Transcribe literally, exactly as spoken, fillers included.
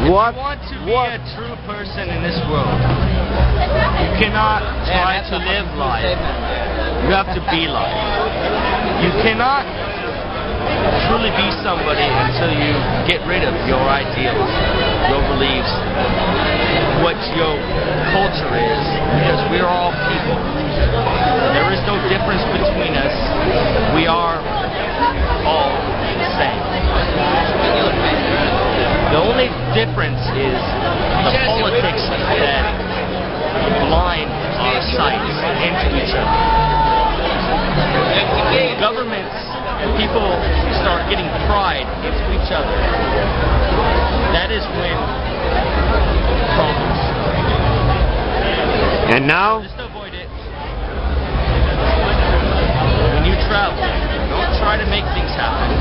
What? If you want to be what? a true person in this world, you cannot try to live life. You have to be life. You cannot truly be somebody until you get rid of your ideals, your beliefs, what your culture is, because we are all people. There is no difference between us. We are all the same. The only difference is the politics that blind our sights into each other. Governments, people start getting pride into each other. That is when problems. And now? Just avoid it. When you travel, don't try to make things happen.